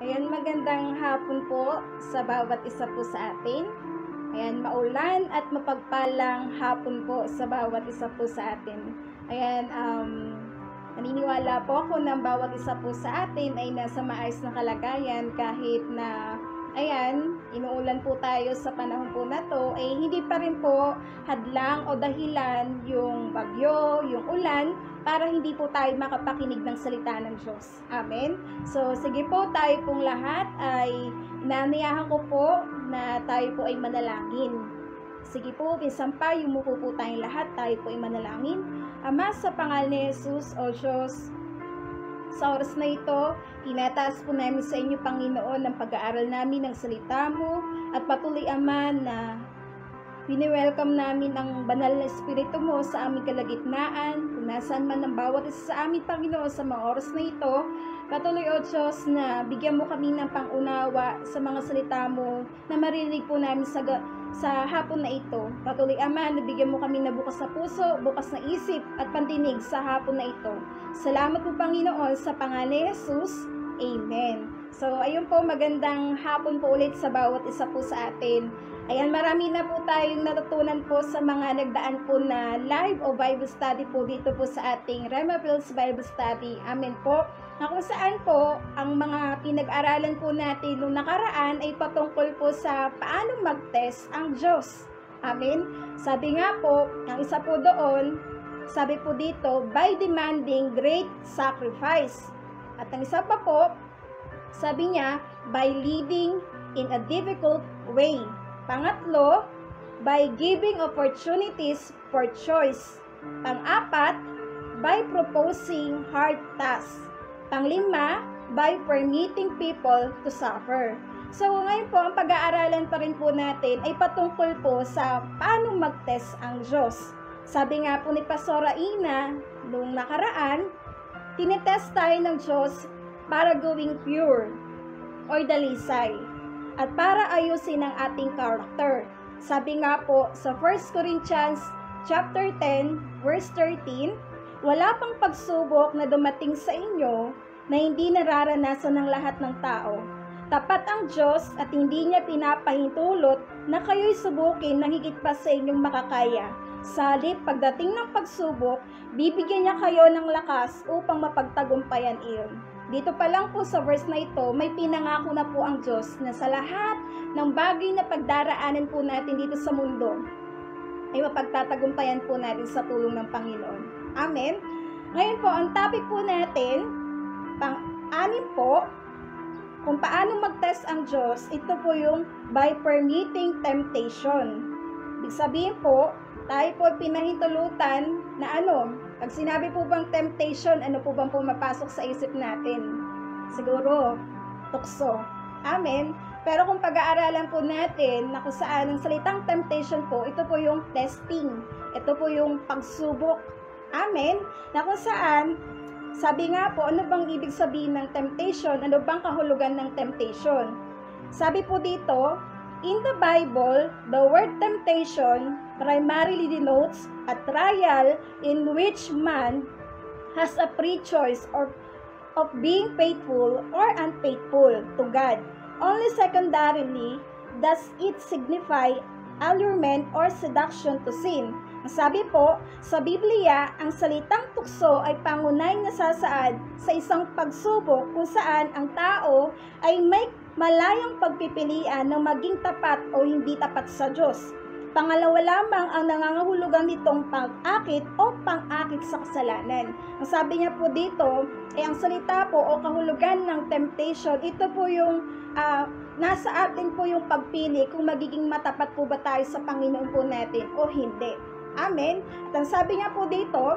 Ayan, magandang hapon po sa bawat isa po sa atin. Ayan, maulan at mapagpalang hapon po sa bawat isa po sa atin. Ayan, naniniwala po ako na bawat isa po sa atin ay nasa maayos na kalagayan kahit na ayan, inuulan po tayo sa panahon po na to, hindi pa rin po hadlang o dahilan yung bagyo, yung ulan, para hindi po tayo makapakinig ng salita ng Diyos. Amen? So, sige po, tayo pong lahat ay inaaniyahan ko po na tayo po ay manalangin. Sige po, minsan pa, yumuko po tayong lahat, tayo po ay manalangin. Ama, sa pangalan ni Jesus, O Diyos, sa oras na ito, tinataas po namin sa inyo, Panginoon, ang pag-aaral namin ng salita mo at patuloy, Ama, na welcome namin ang banal na Espiritu mo sa aming kalagitnaan, kung nasaan man ang bawat isa sa amin, Panginoon, sa mga oras na ito. Patuloy, O Diyos, na bigyan mo kami ng pangunawa sa mga salita mo na marinig po namin sa hapon na ito. Patuloy, Ama, na bigyan mo kami na bukas na puso, bukas na isip at pandinig sa hapon na ito. Salamat po, Panginoon, sa pangalan ni Jesus. Amen. So, ayun po, magandang hapon po ulit sa bawat isa po sa atin. Ayan, marami na po tayong natutunan po sa mga nagdaan po na live o Bible study po dito po sa ating Rema Fields Bible Study. Amen po. Na kung saan po, ang mga pinag-aralan po natin nung nakaraan ay patungkol po sa paano mag-test ang Diyos. Amen. Sabi nga po, ang isa po doon, sabi po dito, by demanding great sacrifice. At ang isa pa po, sabi niya, by living in a difficult way. Pangatlo, by giving opportunities for choice. Pang-apat, by proposing hard tasks. Pang-lima, by permitting people to suffer. So, ngayon po, ang pag-aaralan pa rin po natin ay patungkol po sa paano mag-test ang Diyos. Sabi nga po ni Pastora Ina, nung nakaraan, tinetest tayo ng Diyos para gawing pure or dalisay at para ayusin ang ating character. Sabi nga po sa 1 Corinthians chapter 10 verse 13, wala pang pagsubok na dumating sa inyo na hindi nararanasan ng lahat ng tao. Tapat ang Diyos at hindi niya pinapahintulot na kayo'y subukin ng higit pa sa inyong makakaya. Sa halip, pagdating ng pagsubok, bibigyan niya kayo ng lakas upang mapagtagumpayan iyon. Dito pa lang po sa verse na ito, may pinangako na po ang Diyos na sa lahat ng bagay na pagdaraanan po natin dito sa mundo, ay mapagtatagumpayan po natin sa tulong ng Panginoon. Amen? Ngayon po, ang topic po natin, pang-anim po, kung paano mag-test ang Diyos, ito po yung by permitting temptation. Ibig sabihin po, tayo po pinahintulutan na pag sinabi po bang temptation, ano po bang pumapasok sa isip natin? Siguro, tukso. Amen? Pero kung pag-aaralan po natin na kung saan ang salitang temptation po, ito po yung testing. Ito po yung pagsubok. Amen? Na kung saan, sabi nga po, ano bang ibig sabihin ng temptation? Ano bang kahulugan ng temptation? Sabi po dito, in the Bible, the word temptation primarily denotes a trial in which man has a free choice of being faithful or unfaithful to God. Only secondarily does it signify allurement or seduction to sin. Sabi po, sa Biblia, ang salitang tukso ay pangunahing nasasaad sa isang pagsubok kung saan ang tao ay may malayang pagpipilian ng maging tapat o hindi tapat sa Diyos. Pangalawa lamang ang nangangahulugan nitong pang-akit o pang-akit sa kasalanan. Ang sabi niya po dito, ang salita po o kahulugan ng temptation, ito po yung nasa atin po yung pagpili kung magiging matapat po ba tayo sa Panginoon po natin o hindi. Amen? At ang sabi niya po dito,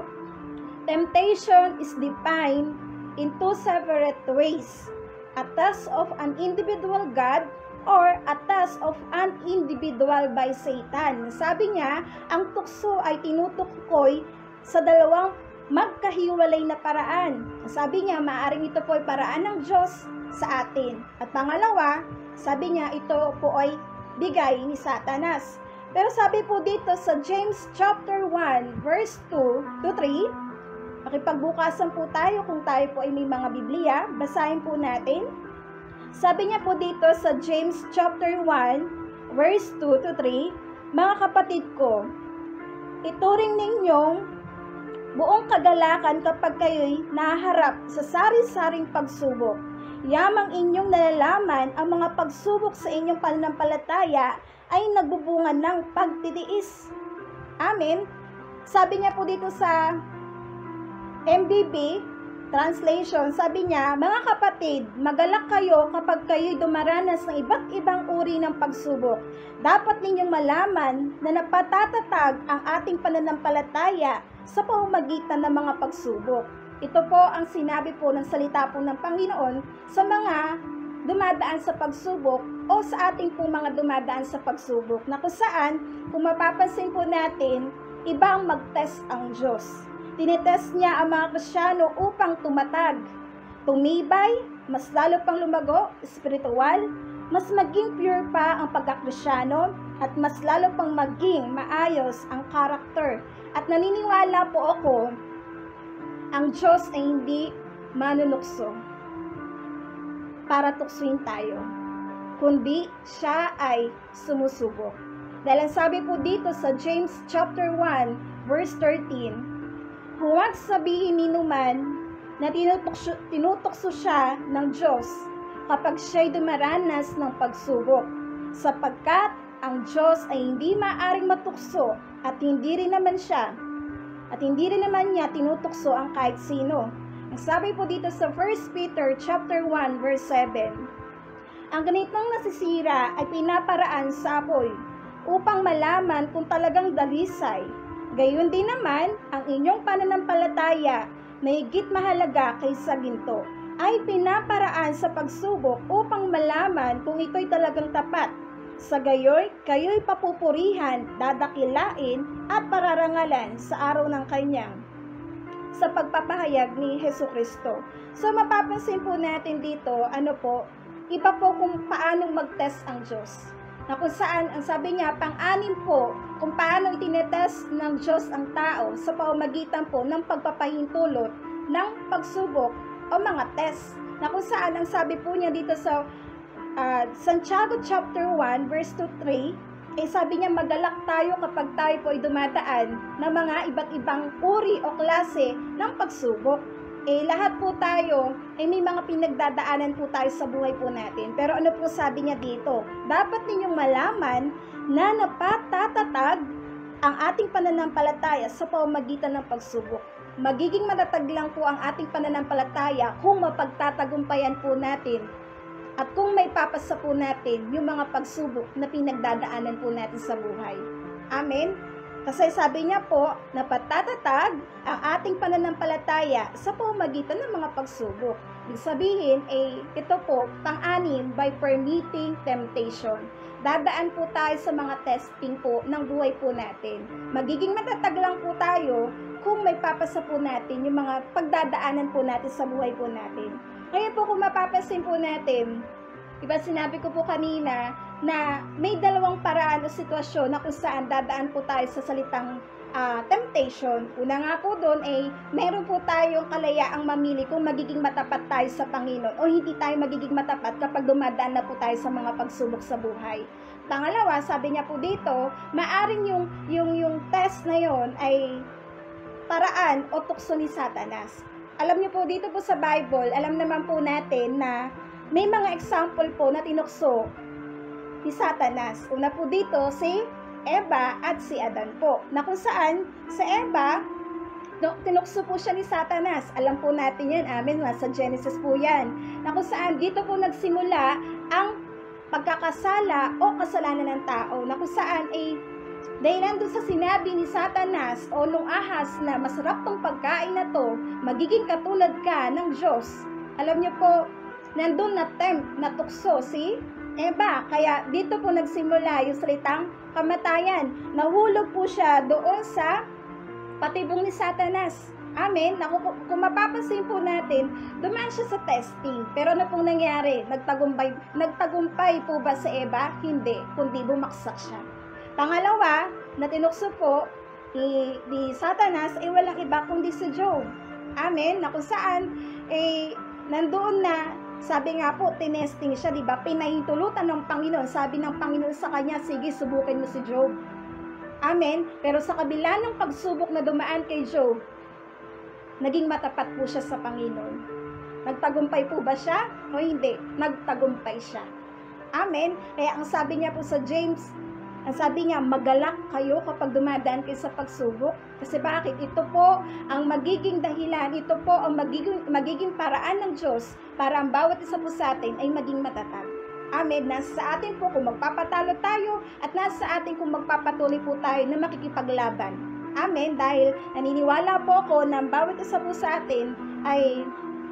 temptation is defined in two separate ways. A test of an individual God or a test of an individual by Satan. Sabi niya, ang tukso ay tinutukoy sa dalawang magkahiwalay na paraan. Sabi niya, maaaring ito po ay paraan ng Diyos sa atin. At pangalawa, sabi niya, ito po ay bigay ni Satanas. Pero sabi po dito sa James chapter 1 verse 2 to 3, makipagbukasan po tayo kung tayo po ay may mga Biblia, basahin po natin. Sabi niya po dito sa James chapter 1, verse 2 to 3, mga kapatid ko, ituring ninyong buong kagalakan kapag kayo'y naharap sa sari-saring pagsubok. Yamang inyong nalalaman ang mga pagsubok sa inyong pananampalataya ay nagbubunga ng pagtitiis. Amen. Sabi niya po dito sa MBB translation, sabi niya, mga kapatid, magalak kayo kapag kayo'y dumaranas ng iba't ibang uri ng pagsubok. Dapat ninyong malaman na napatatatag ang ating pananampalataya sa pamamagitan ng mga pagsubok. Ito po ang sinabi po ng salita po ng Panginoon sa mga dumadaan sa pagsubok o sa ating po mga dumadaan sa pagsubok, na kung saan, kung mapapansin po natin, ibang mag-test ang Diyos. Tinetest niya ang mga Kristyano upang tumatag, tumibay, mas lalo pang lumago, espiritual, mas maging pure pa ang pagkakristyano, at mas lalo pang maging maayos ang karakter. At naniniwala po ako, ang Diyos ay hindi manunukso para tuksuin tayo, kundi siya ay sumusubok. Dahil ang sabi po dito sa James chapter 1, verse 13, huwag sabihin ni numan na tinutukso siya ng Diyos kapag siya'y dumaranas ng pagsubok, sapagkat ang Diyos ay hindi maaaring matukso at hindi rin naman niya tinutukso ang kahit sino. Ang sabi po dito sa 1 Peter chapter 1 verse 7, ang ganitong nasisira ay pinaparaan sa apoy upang malaman kung talagang dalisay. Gayon din naman, ang inyong pananampalataya na higit mahalaga kaysa ginto ay pinaparaan sa pagsubok upang malaman kung ito'y talagang tapat. Sa gayoy, kayo'y papupurihan, dadakilain at pararangalan sa araw ng kanyang sa pagpapahayag ni Hesukristo. So mapapansin po natin dito, iba po kung paanong mag-test ang Diyos. Na kung saan, ang sabi niya, pang-anim po, kung paano itinetest ng Diyos ang tao sa pamamagitan po ng pagpapahintulot ng pagsubok o mga test. Na kung saan, ang sabi po niya dito sa Santiago chapter 1, verse 2-3, sabi niya, magalak tayo kapag tayo po ay dumadaan ng mga iba't ibang uri o klase ng pagsubok. Lahat po tayo, may mga pinagdadaanan po tayo sa buhay po natin. Pero ano po sabi niya dito? Dapat ninyong malaman na napatatatag ang ating pananampalataya sa pamamagitan ng pagsubok. Magiging matatag lang po ang ating pananampalataya kung mapagtatagumpayan po natin at kung may papasa po natin yung mga pagsubok na pinagdadaanan po natin sa buhay. Amen? Kasi sabi niya po, napatatatag ang ating pananampalataya sa pamamagitan ng mga pagsubok. Ibig sabihin, ito po, pang-anim, by permitting temptation. Dadaan po tayo sa mga testing po ng buhay po natin. Magiging matatag lang po tayo kung may papasa po natin yung mga pagdadaanan po natin sa buhay po natin. Kaya po kung mapapansin po natin, diba sinabi ko po kanina na may dalawang paraan o sitwasyon na kung saan dadaan po tayo sa salitang temptation. Una nga po doon meron po tayong kalayaang mamili kung magiging matapat tayo sa Panginoon o hindi tayo magiging matapat kapag dumadaan na po tayo sa mga pagsubok sa buhay. Pangalawa, sabi niya po dito, maaring yung test na yon ay paraan o tukso ni Satanas. Alam niyo po dito po sa Bible, alam naman po natin na may mga example po na tinukso ni Satanas. Una po dito si Eva at si Adan po. Na kung saan sa Eva, tinukso po siya ni Satanas. Alam po natin yan, amen, sa Genesis po yan. Na kung saan dito po nagsimula ang pagkakasala o kasalanan ng tao. Na kung saan dahil nandun sa sinabi ni Satanas o nung ahas na masarap tong pagkain na to, magiging katulad ka ng Diyos. Alam niyo po, nandun na tempt, na tukso si Eva. Kaya dito po nagsimula yung salitang kamatayan. Nahulog po siya doon sa patibong ni Satanas. Amen. Kung mapapansin po natin, dumaan siya sa testing. Pero ano pong nangyari? Nagtagumpay po ba si Eva? Hindi. Kundi bumaksak siya. Pangalawa, na tinukso po ni Satanas walang iba kundi si Job. Amen. Na kung saan nandoon na Sabi nga po, tinesting siya, di ba? Pinahintulutan ng Panginoon. Sabi ng Panginoon sa kanya, sige, subukin mo si Job. Amen? Pero sa kabila ng pagsubok na dumaan kay Job, naging matapat po siya sa Panginoon. Nagtagumpay po ba siya? O hindi? Nagtagumpay siya. Amen? Kaya ang sabi niya po sa James, ang sabi niya, magalak kayo kapag dumadaan kayo sa pagsubok. Kasi bakit? Ito po ang magiging dahilan, ito po ang magiging paraan ng Diyos para ang bawat isa po sa atin ay maging matatag. Amen. Nasa atin po kung magpapatalo tayo at nasa atin kung magpapatuloy po tayo na makikipaglaban. Amen. Dahil naniniwala po ako na ang bawat isa po sa atin ay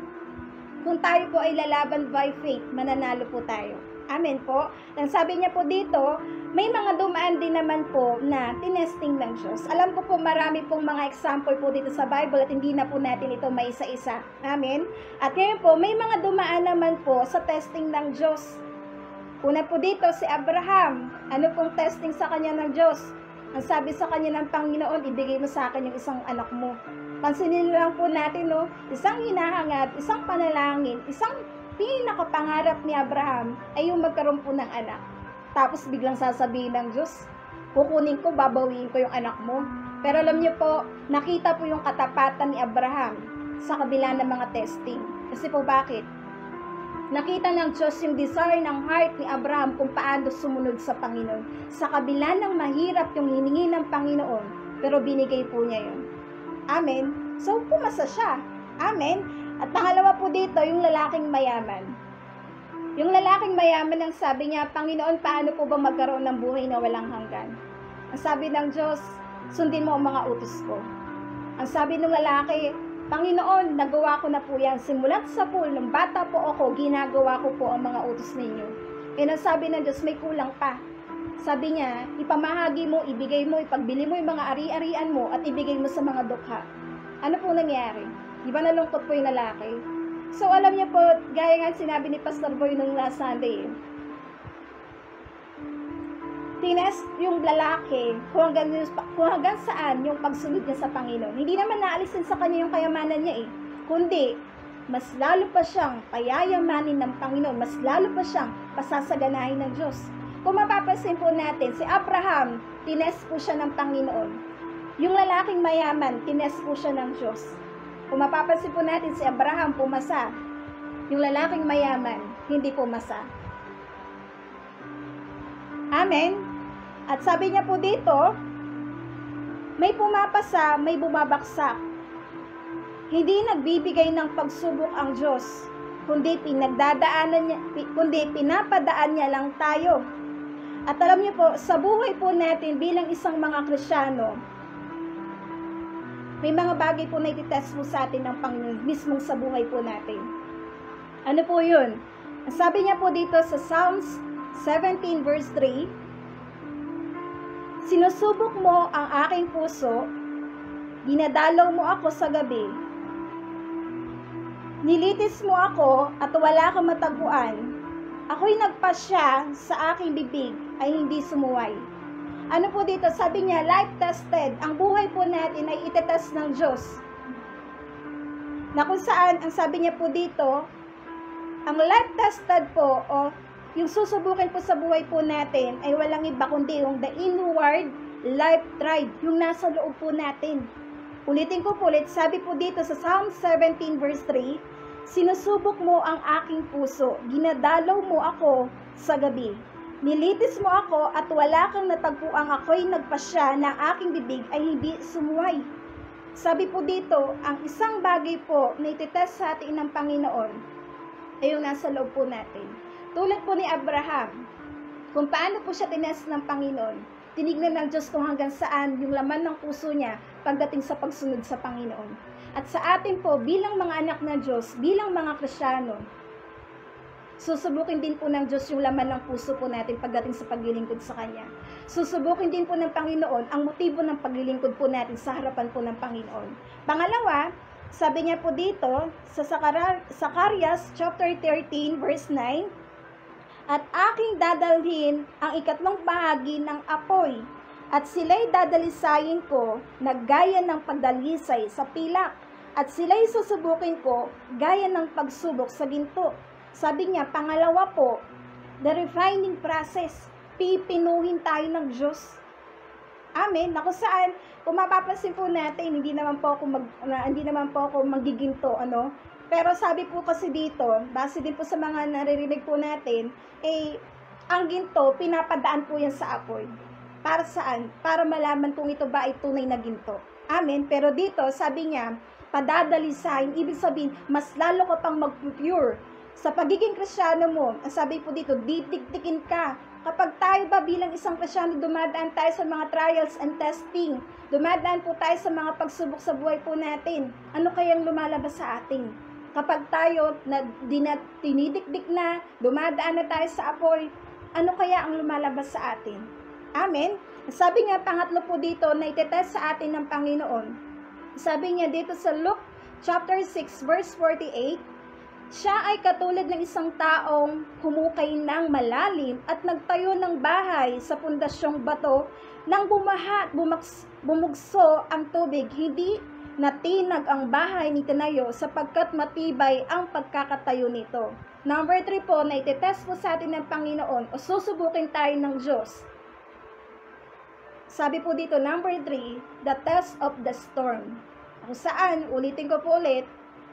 kung tayo po ay lalaban by faith, mananalo po tayo. Amen po. Ang sabi niya po dito, may mga dumaan din naman po na tinesting ng Diyos. Alam ko po marami pong mga example po dito sa Bible at hindi na po natin ito may isa-isa. Amen. At ngayon po, may mga dumaan naman po sa testing ng Diyos. Una po dito si Abraham. Ano pong testing sa kanya ng Diyos? Ang sabi sa kanya ng Panginoon, ibigay mo sa akin yung isang anak mo. Pansinin lang po natin, no? Isang hinahangad, isang panalangin, isang pinakapangarap ni Abraham ay yung magkaroon po ng anak. Tapos biglang sasabihin ng Diyos, kukunin ko, babawiin ko yung anak mo. Pero alam niyo po, nakita po yung katapatan ni Abraham sa kabila ng mga testing. Kasi po bakit? Nakita ng Diyos yung desire ng heart ni Abraham kung paano sumunod sa Panginoon. Sa kabila ng mahirap yung hiningi ng Panginoon, pero binigay po niya yun. Amen? So, pumasa siya. Amen? At pangalawa po dito, yung lalaking mayaman. Yung lalaking mayaman, ang sabi niya, Panginoon, paano po ba magkaroon ng buhay na walang hanggan? Ang sabi ng Diyos, sundin mo ang mga utos ko. Ang sabi ng lalaki, Panginoon, nagawa ko na po yan. Simulat sa pool, nung bata po ako, ginagawa ko po ang mga utos ninyo. And ang sabi ng Diyos, may kulang pa. Sabi niya, ipamahagi mo, ibigay mo, ipagbili mo yung mga ari-arian mo at ibigay mo sa mga dukha. Ano po nangyari? Di ba nalungkot po yung lalaki? So alam niyo po, gaya nga sinabi ni Pastor Boy nung last Sunday, tinest yung lalaki kung hanggang saan yung pagsunod niya sa Panginoon. Hindi naman naalisin sa kanya yung kayamanan niya kundi mas lalo pa siyang payayamanin ng Panginoon, mas lalo pa siyang pasasaganahin ng Diyos. Kung mapapansin po natin, si Abraham, tinest po siya ng Panginoon. Yung lalaking mayaman, tinest po siya ng Diyos. Kung mapapansin po natin, si Abraham pumasa. Yung lalaking mayaman, hindi pumasa. Amen? At sabi niya po dito, may pumapasa, may bumabaksak. Hindi nagbibigay ng pagsubok ang Diyos, kundi pinapadaan niya lang tayo. At alam niyo po, sa buhay po natin bilang isang mga Kristiyano, may mga bagay po na ititest mo sa atin ng Panginoon, mismong sa buhay po natin. Ano po yun? Sabi niya po dito sa Psalms 17 verse 3, sinusubok mo ang aking puso, dinadalaw mo ako sa gabi, nilitis mo ako at wala kang matagpuan, ako'y nagpasya sa aking bibig ay hindi sumuway. Ano po dito? Sabi niya, life tested. Ang buhay po natin ay itetest ng Diyos. Na kung saan, ang sabi niya po dito, ang life tested po, o yung susubukin po sa buhay po natin, ay walang iba kundi yung the inward life tried, yung nasa loob po natin. Ulitin ko po ulit, sabi po dito sa Psalm 17 verse 3, sinusubok mo ang aking puso, ginadalaw mo ako sa gabi. Nilitis mo ako at wala kang natagpuang ako'y nagpasya na aking bibig ay hindi sumuway. Sabi po dito, ang isang bagay po na ititest sa atin ng Panginoon ay yung nasa loob po natin. Tulad po ni Abraham, kung paano po siya tinest ng Panginoon, tinignan ng Diyos kung hanggang saan yung laman ng puso niya pagdating sa pagsunod sa Panginoon. At sa atin po, bilang mga anak ng Diyos, bilang mga Kristiyano, susubukin din po ng Diyos yung laman ng puso po natin pagdating sa paglilingkod sa Kanya. Susubukin din po ng Panginoon ang motibo ng paglilingkod po natin sa harapan po ng Panginoon. Pangalawa, sabi niya po dito sa Zacarias chapter 13 verse 9, at aking dadalhin ang ikatlong bahagi ng apoy, at sila'y dadalisayin ko na gaya ng pagdalisay sa pilak, at sila'y susubukin ko gaya ng pagsubok sa ginto. Sabi niya, pangalawa po, the refining process. Pipinuhin tayo ng Diyos. Amen. Na kung saan, kung mapapansin po natin, hindi naman po ako magiginto, ano? Pero sabi po kasi dito, base din po sa mga naririnig po natin, ang ginto, pinapadaan po yan sa apoy. Para saan? Para malaman kung ito ba ay tunay na ginto. Amen. Pero dito, sabi niya, padadalisahin, ibig sabihin, mas lalo ka pang mag-pure. Sa pagiging Kristyano mo, ang sabi po dito, didikdikin ka. Kapag tayo ba bilang isang Kristyano, dumadaan tayo sa mga trials and testing. Dumadaan po tayo sa mga pagsubok sa buhay po natin. Ano kayang lumalabas sa atin? Kapag tayo tinidikdik na, dumadaan na tayo sa apoy, ano kaya ang lumalabas sa atin? Amen? Sabi nga, pangatlo po dito, na itetest sa atin ng Panginoon. Sabi niya dito sa Luke chapter 6 verse 48, siya ay katulad ng isang taong humukay ng malalim at nagtayo ng bahay sa pundasyong bato. Nang bumugso ang tubig, hindi natinag ang bahay ni tinayo sapagkat matibay ang pagkakatayo nito. Number 3 po, na itetest po sa atin ng Panginoon o susubukin tayo ng Diyos. Sabi po dito, number 3, the test of the storm. Kung saan, ulitin ko po ulit,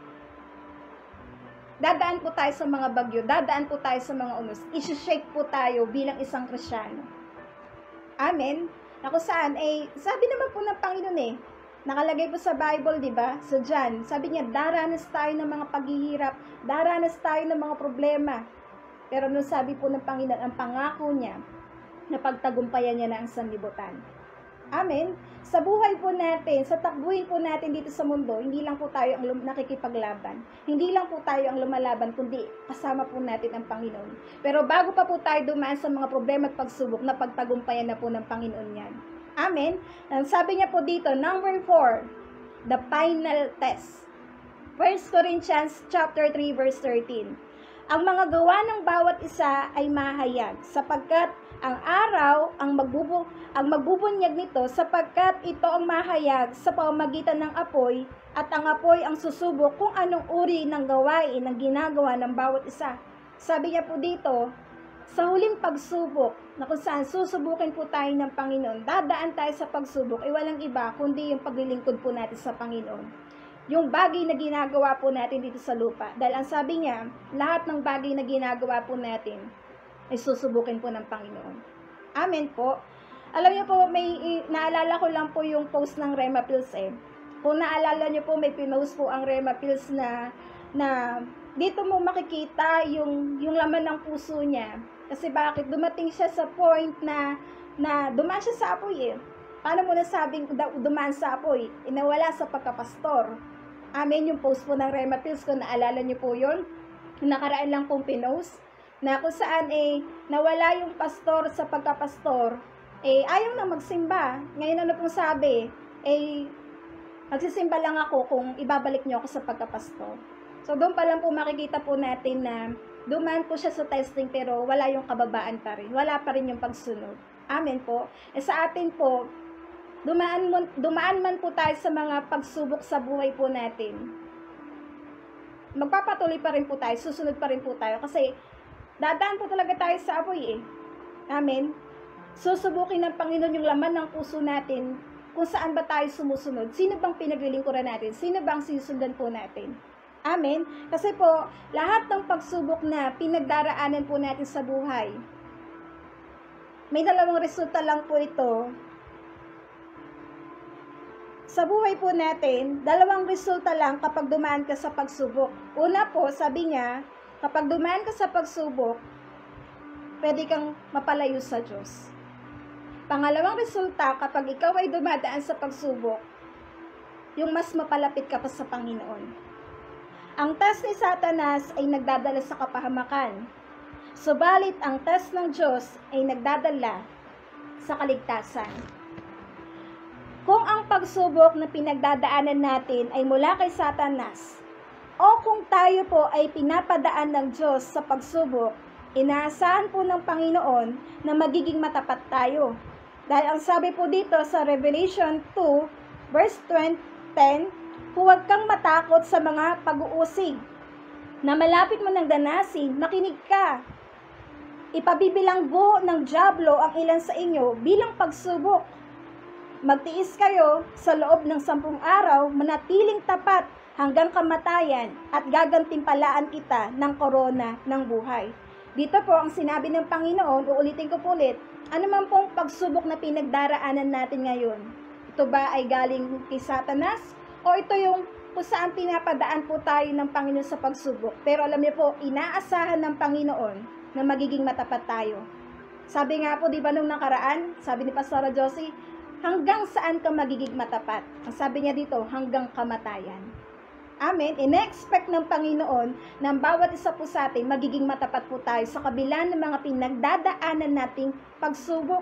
dadaan po tayo sa mga bagyo, dadaan po tayo sa mga unos, isi-shake po tayo bilang isang Kristyano. Amen? Na kung saan, sabi naman po ng Panginoon nakalagay po sa Bible, di ba? Sa John, sabi niya, daranas tayo ng mga paghihirap, daranas tayo ng mga problema. Pero nung sabi po ng Panginoon, ang pangako niya, na pagtagumpayan niya na ang sanlibutan. Amen? Sa buhay po natin, sa takbuhin po natin dito sa mundo, hindi lang po tayo ang nakikipaglaban. Hindi lang po tayo ang lumalaban, kundi kasama po natin ang Panginoon. Pero bago pa po tayo dumaan sa mga problema at pagsubok, na pagtagumpayan na po ng Panginoon yan. Amen? Sabi niya po dito, number 4, the final test. 1 Corinthians chapter 3 verse 13. Ang mga gawa ng bawat isa ay mahayag, sapagkat ang araw ang magbubunyag nito, sapagkat ito ang mahayag sa pamamagitan ng apoy, at ang apoy ang susubok kung anong uri ng gawain ang ginagawa ng bawat isa. Sabi niya po dito, sa huling pagsubok, na kung saan susubukin po tayo ng Panginoon, dadaan tayo sa pagsubok, ay walang iba kundi yung paglilingkod po natin sa Panginoon. Yung bagay na ginagawa po natin dito sa lupa. Dahil ang sabi niya, lahat ng bagay na ginagawa po natin ay susubukin po ng Panginoon. Amen po. Alam niyo po, naalala ko lang po yung post ng Rema Pills Kung naalala niyo po, may pinost po ang Rema Pills na dito mo makikita yung laman ng puso niya. Kasi bakit? Dumating siya sa point na dumaan siya sa apoy Paano mo nasabing dumaan sa apoy? Inawala sa pagkapastor. Amen, yung post po ng Rema Pills, kung naalala niyo po yun. Nakaraan lang pong pinost. Na kung saan nawala yung pastor sa pagkapastor, ayaw na magsimba. Ngayon ano pong sabi, magsisimba lang ako kung ibabalik niyo ako sa pagkapastor. So doon pa lang po makikita po natin na dumaan po siya sa testing, pero wala yung kababaan pa rin. Wala pa rin yung pagsunod. Amen po. Sa atin po, dumaan man po tayo sa mga pagsubok sa buhay po natin. Magpapatuloy pa rin po tayo, susunod pa rin po tayo, kasi dadaan po talaga tayo sa apoy Amen. Susubukin ng Panginoon yung laman ng puso natin, kung saan ba tayo sumusunod. Sino bang pinaglilingkuran natin? Sino bang sisundan po natin? Amen. Kasi po, lahat ng pagsubok na pinagdaraanan po natin sa buhay, may dalawang resulta lang po ito. Sa buhay po natin, dalawang resulta lang kapag dumaan ka sa pagsubok. Una po, sabi niya, kapag dumaan ka sa pagsubok, pwede kang mapalayo sa Diyos. Pangalawang resulta, kapag ikaw ay dumadaan sa pagsubok, yung mas mapalapit ka pa sa Panginoon. Ang test ni Satanas ay nagdadala sa kapahamakan. Subalit, ang test ng Diyos ay nagdadala sa kaligtasan. Kung ang pagsubok na pinagdadaanan natin ay mula kay Satanas, o kung tayo po ay pinapadaan ng Diyos sa pagsubok, inaasahan po ng Panginoon na magiging matapat tayo. Dahil ang sabi po dito sa Revelation 2, verse 10, huwag kang matakot sa mga pag-uusig. na malapit mo nang danasin, makinig ka. Ipabibilanggo ng dyablo ang ilan sa inyo bilang pagsubok. Magtiis kayo sa loob ng 10 araw, manatiling tapat hanggang kamatayan at gagantimpalaan kita ng korona ng buhay. Dito po ang sinabi ng Panginoon, uulitin ko po ulit, ano man pong pagsubok na pinagdaraanan natin ngayon, ito ba ay galing kay Satanas o ito yung kung saan pinapadaan po tayo ng Panginoon sa pagsubok? Pero alam niyo po, inaasahan ng Panginoon na magiging matapat tayo. Sabi nga po, di ba nung nakaraan, sabi ni Pastora Josie, hanggang saan ka magiging matapat? Ang sabi niya dito, hanggang kamatayan. Amen. In-expect ng Panginoon na bawat isa po sa atin, magiging matapat po tayo sa kabila ng mga pinagdadaanan nating pagsubok.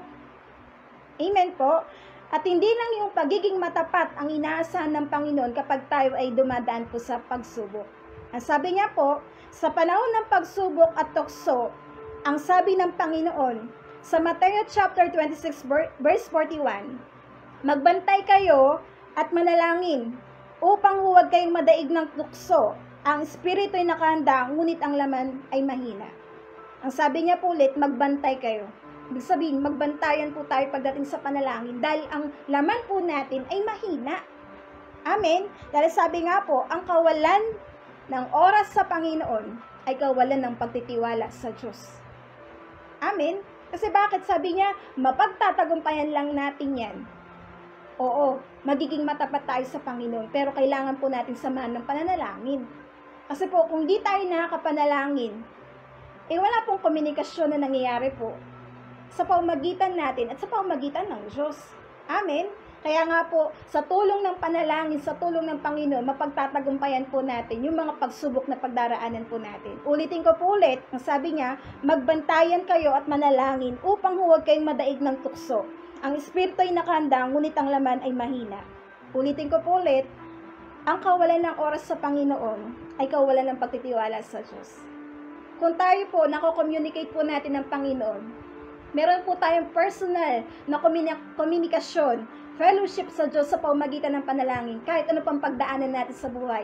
Amen po. At hindi lang yung pagiging matapat ang inaasahan ng Panginoon kapag tayo ay dumadaan po sa pagsubok. Ang sabi niya po, sa panahon ng pagsubok at tukso, ang sabi ng Panginoon, sa Mateo chapter 26 verse 41, magbantay kayo at manalangin upang huwag kayong madaig ng tukso. Ang espiritu ay nakahanda, ngunit ang laman ay mahina. Ang sabi niya po ulit, magbantay kayo. Ibig sabihin, magbantayan po tayo pagdating sa panalangin dahil ang laman po natin ay mahina. Amen? Dahil sabi nga po, ang kawalan ng oras sa Panginoon ay kawalan ng pagtitiwala sa Diyos. Amen? Kasi bakit? Sabi niya, mapagtatagumpayan lang natin yan. Oo, magiging matapat tayo sa Panginoon, pero kailangan po natin samahan ng pananalangin. Kasi po, kung di tayo nakakapanalangin, wala pong komunikasyon na nangyayari po sa pamamagitan natin at sa pamamagitan ng Diyos. Amen? Kaya nga po, sa tulong ng panalangin, sa tulong ng Panginoon, mapagtatagumpayan po natin yung mga pagsubok na pagdaraanan po natin. Ulitin ko po ulit, ang sabi niya, magbantayan kayo at manalangin upang huwag kayong madaig ng tukso. Ang espiritu ay nakahanda, ngunit ang laman ay mahina. Ulitin ko po ulit, ang kawalan ng oras sa Panginoon ay kawalan ng pagtitiwala sa Diyos. Kung tayo po, nako-communicate po natin ng Panginoon, meron po tayong personal na komunikasyon, fellowship sa Diyos sa pamamagitan ng panalangin. Kahit ano pang pagdaanan natin sa buhay,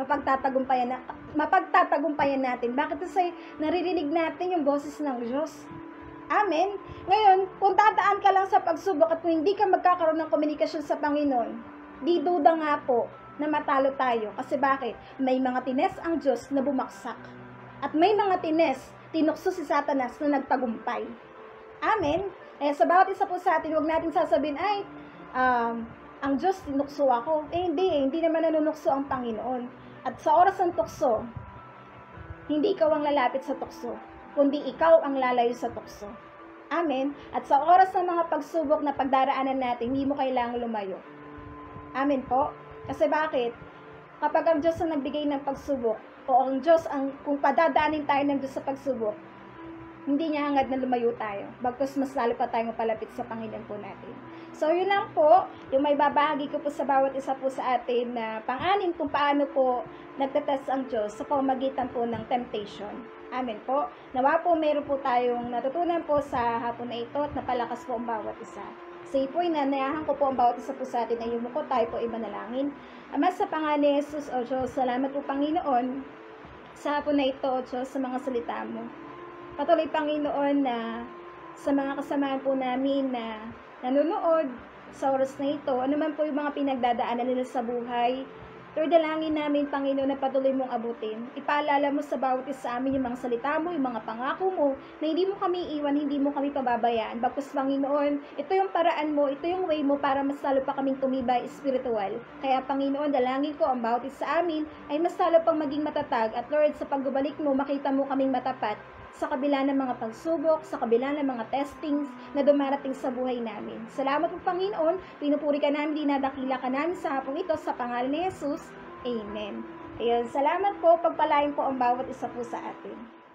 mapagtatagumpayan natin. Bakit? Kasi naririnig natin yung boses ng Diyos. Amen? Ngayon, kung dadaan ka lang sa pagsubok at kung hindi ka magkakaroon ng komunikasyon sa Panginoon, di duda nga po na matalo tayo. Kasi bakit? May mga tines ang Diyos na bumaksak. At may mga tines, tinukso si Satanas na nagtagumpay. Amen? Sa bawat isa po sa atin, huwag natin sasabihin, ay, ang Diyos, tinukso ako. Hindi naman nanunukso ang Panginoon. At sa oras ng tukso, hindi ikaw ang lalapit sa tukso, kundi ikaw ang lalayo sa tukso. Amen? At sa oras ng mga pagsubok na pagdaraanan natin, hindi mo kailangang lumayo. Amen po? Kasi bakit? Kapag ang Diyos ang nagbigay ng pagsubok, o ang Diyos, kung padadaanin tayo ng Diyos sa pagsubok, hindi niya hangad na lumayo tayo. Bagkus mas lalo pa tayong palapit sa Panginoon po natin. So, yun lang po, yung may babahagi ko po sa bawat isa po sa atin na pang-anim kung paano po nagtetest ang Diyos sa pamamagitan po ng temptation. Amen po. Nawa po, meron po tayong natutunan po sa hapon na ito at napalakas po ang bawat isa. Say po, inanayahan ko po ang bawat isa po sa atin ay yumuko tayo po ay manalangin. Ama, sa pangalan ni Jesus, O Diyos, salamat po Panginoon sa hapon na ito, O Diyos, sa mga salita mo. Patuloy, Panginoon, na sa mga kasamahan po namin na nanonood sa oras na ito, ano man po yung mga pinagdadaanan nila sa buhay, Lord, dalangin namin, Panginoon, na patuloy mong abutin. Ipaalala mo sa bawat isa sa amin yung mga salita mo, yung mga pangako mo, na hindi mo kami iwan, hindi mo kami pababayaan. Bagkus, Panginoon, ito yung paraan mo, ito yung way mo para mas lalo pa kaming tumibay espiritual. Kaya, Panginoon, dalangin ko ang bawat isa sa amin ay mas lalo pang maging matatag. At Lord, sa pagbabalik mo, makita mo kaming matapat sa kabila ng mga pagsubok, sa kabila ng mga testings na dumarating sa buhay namin. Salamat po, Panginoon. Pinupuri ka namin, dinadakila ka namin sa hapong ito sa pangalan ni Jesus. Amen. Ayun, salamat po. Pagpalain po ang bawat isa po sa atin.